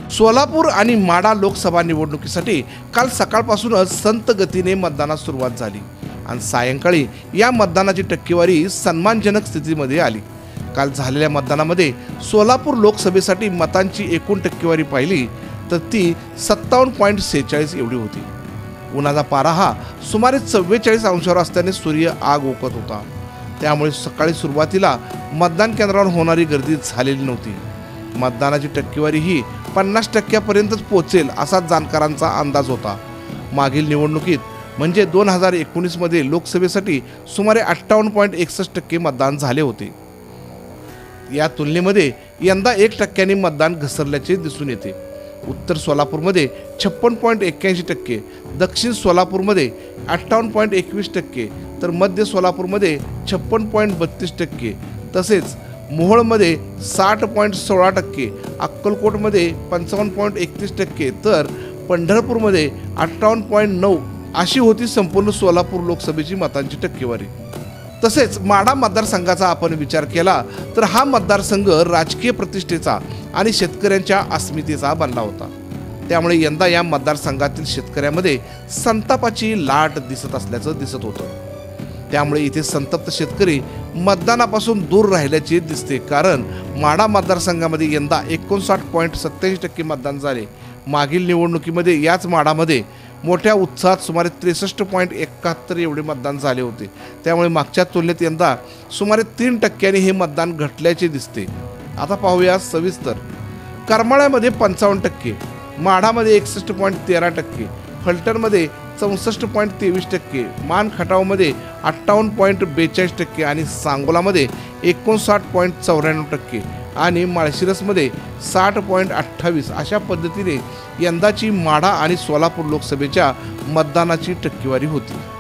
सोलापूर आणि माढा लोकसभा निवडणुकीसाठी काल सकाळपासूनच संत गतीने मतदानास सुरुवात झाली आणि सायंकाळी या मतदानाची टक्केवारी सन्मानजनक स्थितीमध्ये आली। काल झालेल्या मतदानामध्ये सोलापूर लोकसभेसाठी मतांची एकूण टक्केवारी पाहिली तर ती 57.46 एवढी होती। उन्हाचा पारा हा सुमारे 44 अंशावर असल्याने सूर्य आग ओकत होता, त्यामुळे सकाळी सुरुवातीला मतदान केंद्रावर होणारी गर्दी झालेली नव्हती। मतदानाची टक्केवारी ही 50% पोहोचेल असा जाणकारांचा अंदाज होता। मागील निवडणुकीत म्हणजे 2019 मध्ये लोकसभेसाठी सुमारे 58.61% मतदान झाले होते। या तुलनेमध्ये यंदा 1% मतदान घसरल्याचे दिसून येते। उत्तर सोलापूरमध्ये 56.81%, दक्षिण सोलापूरमध्ये 58.21%, तर मध्य सोलापूरमध्ये 56.32%, तसेच मोहोळमध्ये 60.16%, अक्कलकोटमध्ये 55.31%, तर पंढरपूरमध्ये 58.9 अशी होती संपूर्ण सोलापूर लोकसभेची मतांची टक्केवारी। तसेच माढा मतदारसंघाचा आपण विचार केला तर हा मतदारसंघ राजकीय प्रतिष्ठेचा आणि शेतकऱ्यांच्या अस्मितेचा बनला होता, त्यामुळे यंदा या मतदारसंघातील शेतकऱ्यांमध्ये संतापाची लाट दिसत असल्याचं दिसत होतं। त्यामुळे इथे संतप्त शेतकरी मतदानापासून दूर राहिल्याचे दिसते, कारण माढा मतदारसंघामध्ये यंदा 59.87% मतदान झाले। मागील निवडणुकीमध्ये याच माढामध्ये मोठ्या उत्साहात सुमारे 63.71 एवढे मतदान झाले होते, त्यामुळे मागच्या तुलनेत यंदा सुमारे 3% हे मतदान घटल्याचे दिसते। आता पाहूया सविस्तर। करमाळ्यामध्ये 55%, माढामध्ये 61.13%, फलटणमध्ये 64.23%, मान खटावमध्ये 58.42% आणि सांगोलामध्ये 59.94% आणि माळशिरसमध्ये 60.28 अशा पद्धतीने यंदाची माढा आणि सोलापूर लोकसभेच्या मतदानाची टक्केवारी होती।